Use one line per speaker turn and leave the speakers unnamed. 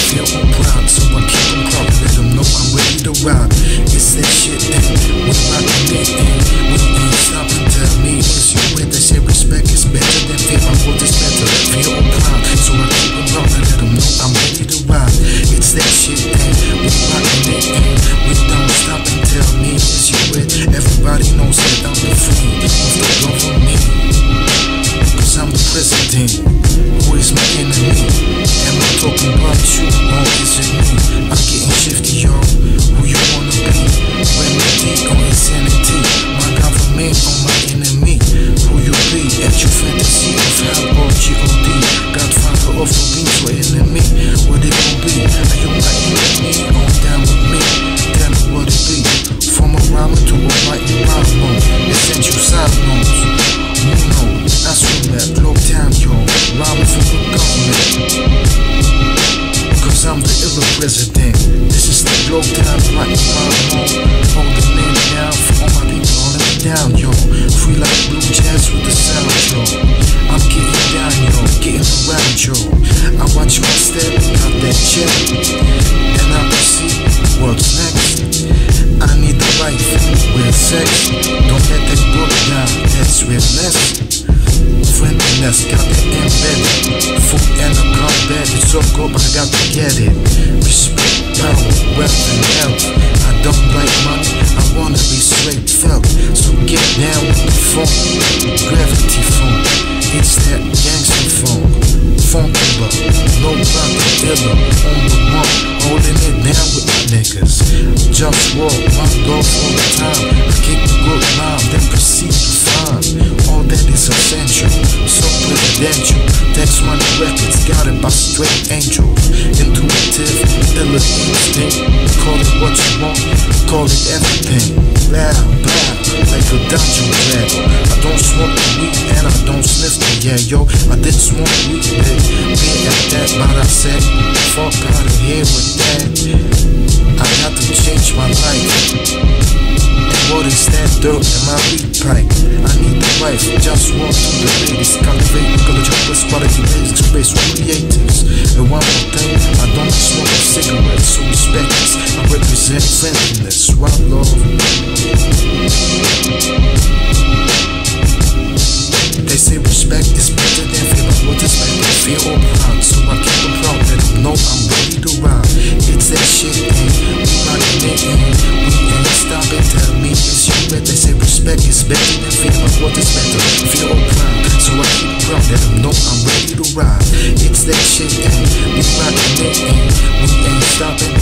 fear or pride, so I keep them proud, let them know I'm ready to ride. It's that shit, and we rockin' it, and we ain't stopping. Tell me, is you with that shit? Respect is better than fear, my world is better. Fear or pride, so I keep them proud, let them know I'm ready to ride. It's that shit, and we rockin' it, and we don't stop and tell me, is you with? Everybody knows that I'm the free of the government, 'cause I'm the president. Who is my enemy? Am I talking about you, or is it me? I'm getting shifty, yo. Who you wanna be? Remedy or insanity? My government or my enemy? Who you be? At your fantasy of hell or G.O.D. Godfather of a beast or enemy? What it gon' be? Are you my enemy? On down with me? Tell me what it be. From a rhymer to a writing rhyme, essential side notes. No, that's what that globe time, yo. Rhyming for the government, 'cause I'm the illa president. This is the globe time, writing rhyme, holding it down for all my people, holding me down, yo. Free like blue jazz with the sound, yo. I'm getting down, yo, getting around, yo. I watch my step, got that check, and I proceed. What's next? I need the wife with sex. Don't let that book down, that's real less. Friendliness, got that embedded. Food and a combat, it's so good, but I got to get it. Respect, power, wealth, and health. I don't like money, I wanna be straight felt. So get down with the funk, gravity funk. It's that gangster funk. Funkula, no brotha, illa, on the one, holding it down with my niggas. JustWar, my dog all the time. I kick a good rhyme, then proceed to find all that is essential, so presidential. Text Money Records, got it by straight angels. Intuitive, illa instinct. Call it what you want, call it everything. Loud, loud, like a dungeon dragon. I don't smoke the weed and I don't sniff the yeah, yo. I did smoke weed, be at that, but I said, fuck out of here with that. I got to change my life. And what is that dirt in my weed pipe? I need the wife, just walk through the ladies. Cultivate, college hoppers, quality basics, space creatives. And one more thing, I don't smoke cigarettes, so respect this. I represent friendliness, one love. They say respect is better than fear, but what is better, fear or pride? So I keep them proud, let them know I'm ready to ride. It's that shit, and we rockin' it, and we ain't stopping. Tell me, is you bet? They say respect is better than fear, but what is better, fear or pride? So I keep them proud, let them know I'm ready to ride. It's that shit, and we rockin' it, and we ain't stopping.